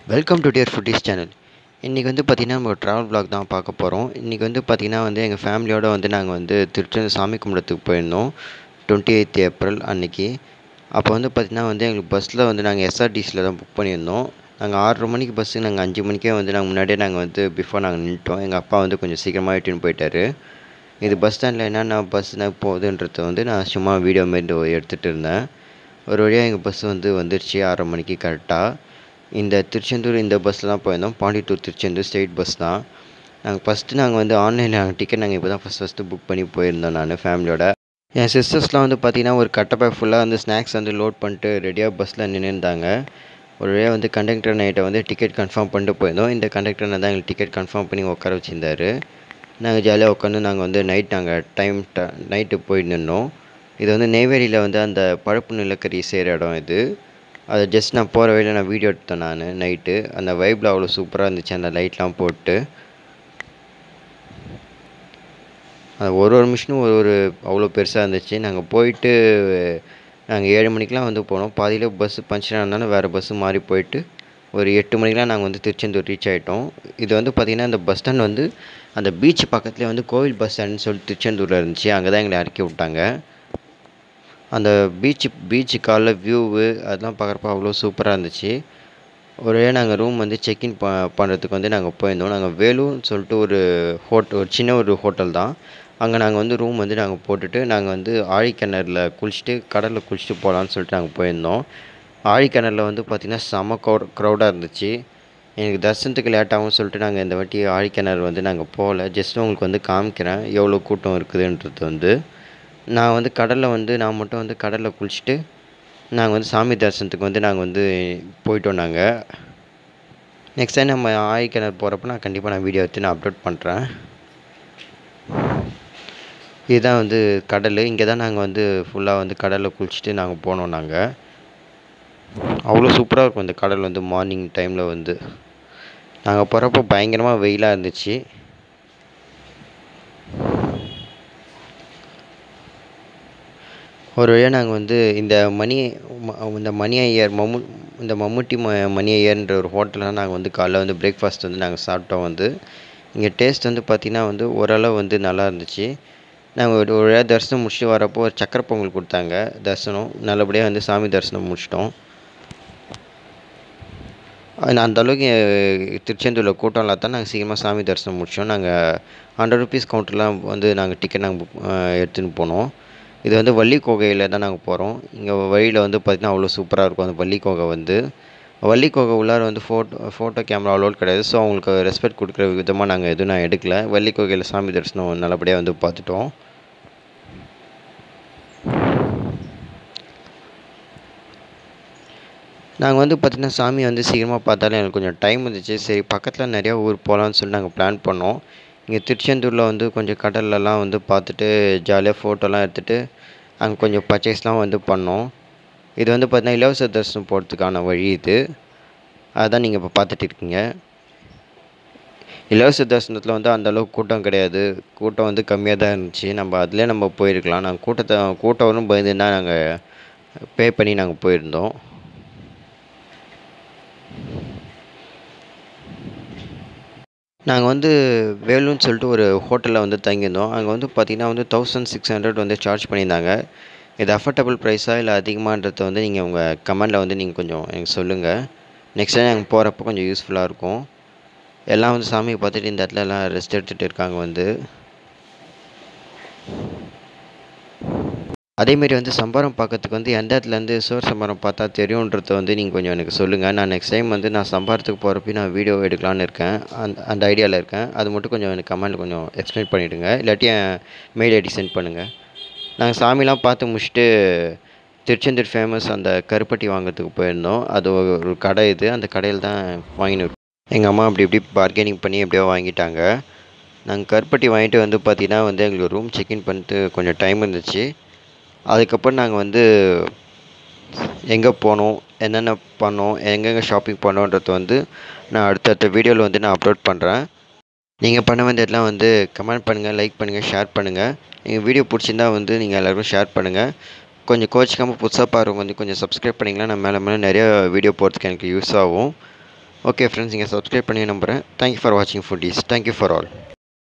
Welcome to dear foodies channel. இன்றைக்கி வந்து பார்த்திங்கன்னா நம்ம ஒரு ட்ராவல் vlog தான் பார்க்க போகிறோம். இன்றைக்கி வந்து பார்த்திங்கன்னா எங்கள் ஃபேமிலியோடு நாங்கள் திருச்செந்தூர் சாமி கும்பிட்றதுக்கு போயிருந்தோம். 28th ஏப்ரல் அன்றைக்கி. அப்போ பார்த்திங்கன்னா எங்களுக்கு பஸ்ஸில் நாங்கள் எஸ்ஆர்டிசியில் தான் புக் பண்ணியிருந்தோம். நாங்கள் 6:30 மணிக்கு பஸ்ஸு, நாங்கள் 5 மணிக்கே நாங்கள் முன்னாடியே நாங்கள் பிஃபோர் நாங்கள் நின்றுட்டோம். எங்கள் அப்பா கொஞ்சம் சீக்கிரமாக இட்டுன்னு போயிட்டார். இது பஸ் ஸ்டாண்டில் என்னென்ன பஸ்ஸுனா போகுதுன்றதை நான் சும்மா வீடியோ மாரி எடுத்துகிட்டு இருந்தேன். ஒரு வழியாக எங்கள் பஸ் வந்துருச்சு 6:30 மணிக்கு கரெக்டாக. இந்த திருச்செந்தூர் இந்த பஸ்ஸில் தான் போயிருந்தோம். Pondy to Tiruchendur straight bus தான். நாங்கள் ஆன்லைனில் டிக்கெட் நாங்கள் இப்போ தான் ஃபஸ்ட்டு புக் பண்ணி போயிருந்தோம் நான் ஃபேமிலியோட. என் சிஸ்டர்ஸ்லாம் பார்த்தீங்கன்னா ஒரு கட்டை ஃபுல்லாக ஸ்நாக்ஸ் லோட் பண்ணிட்டு ரெடியாக பஸ்ஸில் நின்றுருந்தாங்க. ஒரு வழியாக கண்டக்டர் நைட்டை டிக்கெட் கன்ஃபார்ம் பண்ணிட்டு போயிருந்தோம். இந்த கண்டக்டர் தான் எங்களுக்கு டிக்கெட் கன்ஃபார்ம் பண்ணி உட்கார வச்சுருந்தாரு. நாங்கள் ஜாலியாக உட்காந்து நாங்கள் நைட்டு போயிட்டு நின்னோம். இது நெய்வேலியில் அந்த பழுப்பு நிலக்கரி செய்கிற இடம் இது. அது ஜஸ்ட் நான் போகிற வழியில் நான் வீடியோ எடுத்தேன் நான் நைட்டு. அந்த வைப்பில் அவ்வளோ சூப்பராக இருந்துச்சு அந்த லைட்லாம் போட்டு. அது ஒரு மிஷினும் ஒரு அவ்வளோ பெருசாக இருந்துச்சு. நாங்கள் போயிட்டு நாங்கள் 7 மணிக்கெலாம் போனோம். பாதியில் பஸ்ஸு பஞ்சர் ஆனதுனால வேறு பஸ்ஸு மாறி போயிட்டு ஒரு 8 மணிக்கெலாம் நாங்கள் திருச்செந்தூர் ரீச் ஆகிட்டோம். இது பார்த்திங்கன்னா இந்த பஸ் ஸ்டாண்ட் அந்த பீச் பக்கத்துலேயே கோவில் பஸ் ஸ்டாண்டுன்னு சொல்லிட்டு திருச்செந்தூரில் இருந்துச்சு. அங்கே தான் எங்களை இறக்கி விட்டாங்க. அந்த பீச்சு காலைல வியூவு அதெல்லாம் பார்க்குறப்ப அவ்வளோ சூப்பராக இருந்துச்சு. ஒரு வழியாக நாங்கள் ரூம் செக்இன் பண்ணுறதுக்கு நாங்கள் போயிருந்தோம். நாங்கள் வேலூர்னு சொல்லிட்டு ஒரு சின்ன ஒரு ஹோட்டல் தான். அங்கே நாங்கள் ரூம் நாங்கள் போட்டுட்டு நாங்கள் ஆழிக்கிணறுல குளிச்சுட்டு கடலில் குளிச்சுட்டு போகலான்னு சொல்லிட்டு நாங்கள் போயிருந்தோம். ஆழிக்கிணறுல பார்த்திங்கன்னா செம க்ரௌடாக இருந்துச்சு. எனக்கு தரிசனத்துக்கு லேட்டாகவும் சொல்லிட்டு நாங்கள் இந்த வாட்டி ஆழிக்கிணறு நாங்கள் போகல. ஜஸ்ட் உங்களுக்கு காமிக்கிறேன் எவ்வளோ கூட்டம் இருக்குதுன்றது. நான் கடலில் நான் மட்டும் கடலில் குளிச்சுட்டு நாங்கள் சாமி தரிசனத்துக்கு நாங்கள் போயிட்டோம் நாங்கள். நெக்ஸ்ட் டைம் நம்ம ஆழிக்கிணறு போகிறப்ப கண்டிப்பாக வீடியோ எடுத்து நான் அப்லோட் பண்ணுறேன். இதுதான் கடல். இங்கே தான் நாங்கள் ஃபுல்லாக கடலில் குளிச்சுட்டு நாங்கள் போனோம் நாங்கள். அவ்வளோ சூப்பராக இருக்கும் இந்த கடல் மார்னிங் டைமில் நாங்கள் போகிறப்போ பயங்கரமாக வெயிலாக இருந்துச்சு. ஒரு வழியாக நாங்கள் இந்த மம்முட்டி மணி ஐயர்ன்ற ஒரு ஹோட்டலில் நாங்கள் காலைல பிரேக்ஃபாஸ்ட் நாங்கள் சாப்பிட்டோம். இங்கே டேஸ்ட் பார்த்திங்கன்னா ஓரளவு நல்லா இருந்துச்சு. நாங்கள் ஒரு வழியாக தரிசனம் முடிச்சுட்டு வரப்போ ஒரு சக்கரை பொங்கல் கொடுத்தாங்க. தரிசனம் நல்லபடியாக சாமி தரிசனம் முடிச்சிட்டோம். அந்தளவுக்கு திருச்செந்தூரில் கூட்டம் இல்லாதான் நாங்கள் சீக்கிரமாக சாமி தரிசனம் முடித்தோம். நாங்கள் 100 ருபீஸ் கவுண்டர்லாம் நாங்கள் டிக்கெட் நாங்கள் எடுத்துன்னு போனோம். இது வள்ளி கோகையில் தான் நாங்கள் போகிறோம். இங்கே வழியில் பார்த்திங்கன்னா அவ்வளோ சூப்பராக இருக்கும். அந்த வள்ளி கோகை வள்ளி கோகை உள்ளார ஃபோட்டோ கேமரா அலோட் கிடையாது. ஸோ அவங்களுக்கு ரெஸ்பெக்ட் கொடுக்குற விதமாக நாங்கள் எதுவும் நான் எடுக்கல. வள்ளி கோகையில் சாமி தரிசனம் நல்லபடியாக பார்த்துட்டோம். நாங்கள் பார்த்திங்கன்னா சாமி சீக்கிரமாக பார்த்தாலே எனக்கு கொஞ்சம் டைம் இருந்துச்சு. சரி பக்கத்தில் நிறையா ஊர் போகலான்னு சொல்லி நாங்கள் பிளான் பண்ணோம். இங்கே திருச்செந்தூரில் கொஞ்சம் கடல்லலாம் பார்த்துட்டு ஜாலியாக ஃபோட்டோலாம் எடுத்துகிட்டு அங்கே கொஞ்சம் பர்ச்சேஸ்லாம் பண்ணோம். இது பார்த்திங்கன்னா இலவச தரிசனம் போகிறதுக்கான வழி இது. அதுதான் நீங்கள் இப்போ பார்த்துட்டு இருக்கீங்க. இலவச தரிசனத்தில் அந்தளவுக்கு கூட்டம் கிடையாது. கூட்டம் கம்மியாக தான் இருந்துச்சு. நம்ம அதிலே நம்ம போயிருக்கலாம். நாங்கள் கூட்டம் வரும் பயந்து தான் நாங்கள் பே பண்ணி நாங்கள் போயிருந்தோம். நாங்கள் வேலூர்னு சொல்லிட்டு ஒரு ஹோட்டலில் தங்கியிருந்தோம். அங்கே பார்த்திங்கன்னா 1600 சார்ஜ் பண்ணியிருந்தாங்க. இது அஃபோர்டபுள் ப்ரைஸா இல்லை அதிகமான்றதை நீங்கள் உங்கள் கமெண்டில் நீங்கள் கொஞ்சம் எனக்கு சொல்லுங்கள். நெக்ஸ்ட் டைம் நாங்கள் போகிறப்போ கொஞ்சம் யூஸ்ஃபுல்லாக இருக்கும். எல்லாம் சாமியை பார்த்துட்டு இந்த இடத்துல எல்லாம் ரெஸ்ட் எடுத்துகிட்டு இருக்காங்க. அதேமாரி சம்பாரம் பார்க்கறதுக்கு எந்த இடத்துலேருந்து சோர் சம்பாரம் பார்த்தா தெரியுன்றதை நீங்கள் கொஞ்சம் எனக்கு சொல்லுங்கள். நான் நெக்ஸ்ட் டைம் நான் சம்பாரத்துக்கு போகிறப்ப நான் வீடியோ எடுக்கலான்னு இருக்கேன். அந்த ஐடியாவில் இருக்கேன். அது மட்டும் கொஞ்சம் எனக்கு கமெண்ட்டில் கொஞ்சம் எக்ஸ்பிளைன் பண்ணிவிடுங்க. இல்லாட்டி என் மெயில் ஐடி சென்ட் பண்ணுங்கள். நாங்கள் சாமிலாம் பார்த்து முடிச்சுட்டு திருச்செந்தூர் ஃபேமஸ் அந்த கருப்பட்டி வாங்கிறதுக்கு போயிருந்தோம். அது ஒரு கடை இது. அந்த கடையில் தான் வாங்கினோம். எங்கள் அம்மா இப்படி பார்கெனிங் பண்ணி எப்படியோ வாங்கிட்டாங்க. நாங்கள் கருப்பட்டி வாங்கிட்டு பார்த்திங்கன்னா எங்களுக்கு ரூம் செக்இன் பண்ணிட்டு கொஞ்சம் டைம் இருந்துச்சு. அதுக்கப்புறம் நாங்கள் எங்கே போனோம், என்னென்ன பண்ணோம், எங்கெங்கே ஷாப்பிங் பண்ணோன்றதை நான் அடுத்தடுத்த வீடியோவில் நான் அப்லோட் பண்ணுறேன். நீங்கள் பண்ண வேண்டியதெல்லாம் கமெண்ட் பண்ணுங்கள், லைக் பண்ணுங்கள், ஷேர் பண்ணுங்கள். எங்கள் வீடியோ பிடிச்சிருந்தா நீங்கள் எல்லோருக்கும் ஷேர் பண்ணுங்கள். கொஞ்சம் கோச்சிக்காமல் புதுசாக பாருங்கள் கொஞ்சம் சப்ஸ்கிரைப் பண்ணிங்கன்னா நான் மேலே நிறையா வீடியோ போகிறதுக்கு எனக்கு யூஸ் ஆகும். ஓகே ஃப்ரெண்ட்ஸ், நீங்கள் சப்ஸ்கிரைப் பண்ணி நம்புகிறேன். தேங்க்யூ ஃபார் வாட்சிங் ஃபுட்டீஸ். Thank you for all.